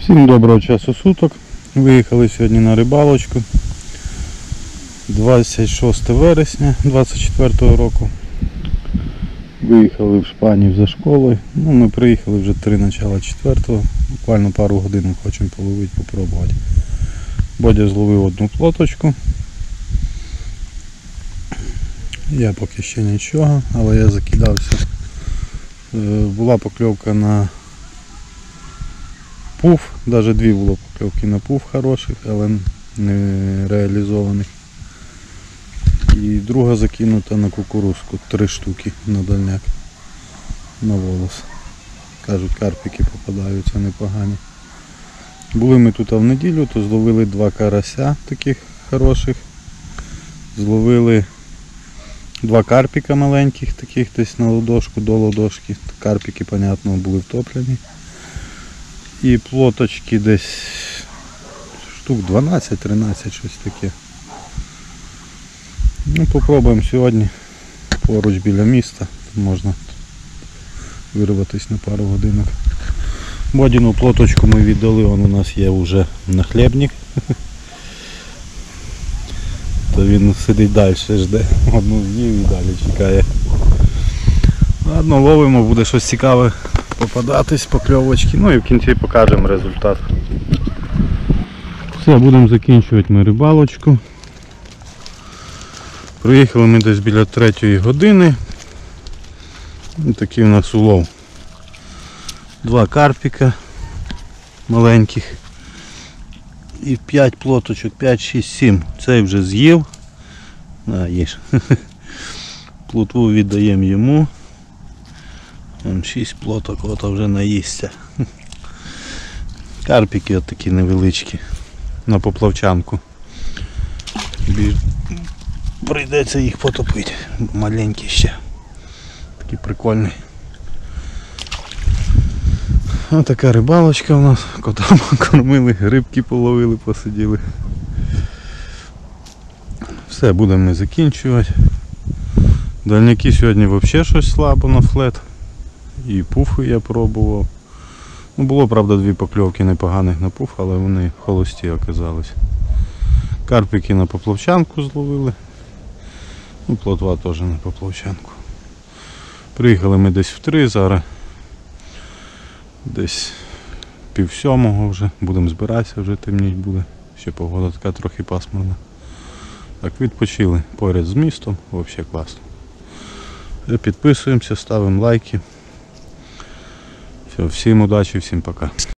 Всім доброго часу суток. Виїхали сьогодні на рибалочку. 26 вересня 2024 року. Виїхали в Шпанів за школою. Ми приїхали вже 3 начала 4-го. Буквально пару годин хочемо половити, попробувати. Бодя зловив одну плоточку. Я поки ще нічого, але я закидався. Була покльовка на пуф, навіть 2 було покльовки на пуф хороших, але не реалізованих. І друга закинута на кукурузку, 3 штуки на дальняк, на волос. Кажуть, карпики попадаються непогані. Були ми тут в неділю, то зловили 2 карася таких хороших. Зловили 2 карпіка маленьких, таких десь на ладошку, до ладошки. Карпики, понятно, були втоплені. І плоточки десь штук 12-13, щось таке. Попробуємо сьогодні поруч біля міста. Можна вирватися на пару годинок. Бодіну плоточку ми віддали, он у нас є вже нахлебник. То він сидить далі, жде. Одну з'їв і далі чекає. Ладно, ловимо, буде щось цікаве попадатись, покльовочки. І в кінці покажемо результат. Все, будемо закінчувати ми рибалочку. Приїхали ми десь біля 3 години. І такий у нас улов. 2 карпіка маленьких. І 5 плоточок, 5, 6, 7. Цей вже з'їв. Їж. Плотву віддаємо йому. 6 плоток, от вже наїсться. Карпіки от такі невеличкі. На поплавчанку. Прийдеться їх потопити. Маленькі ще. Такі прикольні. Ось така рибалочка у нас. Кота кормили, рибки половили, посиділи. Все, будемо закінчувати. Дальняки сьогодні взагалі щось слабо на флет. І пуфи я пробував. Було, правда, 2 покльовки непоганих на пуф, але вони холості оказались. Карпики на поплавчанку зловили. Плотва теж на поплавчанку. Приїхали ми десь в 3, зараз десь 6:30 вже. Будемо збиратися, вже темніть буде. Ще погода така трохи пасмурна. Так, відпочили поряд з містом, взагалі класно. Підписуємося, ставимо лайки. Все, всім удачі, всім пока.